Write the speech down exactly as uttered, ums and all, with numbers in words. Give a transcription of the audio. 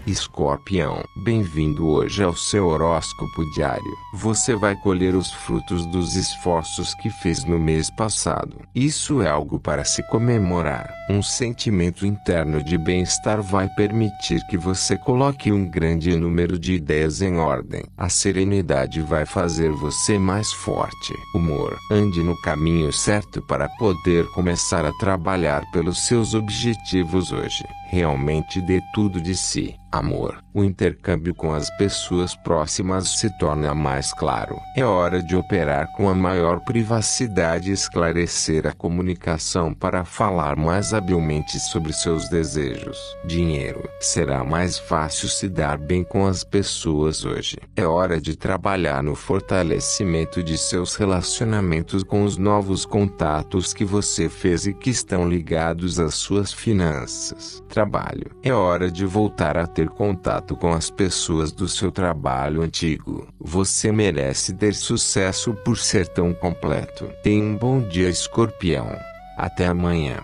Escorpião, bem-vindo hoje ao seu horóscopo diário. Você vai colher os frutos dos esforços que fez no mês passado. Isso é algo para se comemorar. Um sentimento interno de bem-estar vai permitir que você coloque um grande número de ideias em ordem. A serenidade vai fazer você mais forte. Humor, ande no caminho certo para poder começar a trabalhar pelos seus objetivos hoje. Realmente dê tudo de si. Amor, o intercâmbio com as pessoas próximas se torna mais claro. É hora de operar com a maior privacidade e esclarecer a comunicação para falar mais habilmente sobre seus desejos. Dinheiro, será mais fácil se dar bem com as pessoas hoje. É hora de trabalhar no fortalecimento de seus relacionamentos com os novos contatos que você fez e que estão ligados às suas finanças. Trabalho, é hora de voltar a ter contato com as pessoas do seu trabalho antigo. Você merece ter sucesso por ser tão completo. Tenha um bom dia, Escorpião. Até amanhã.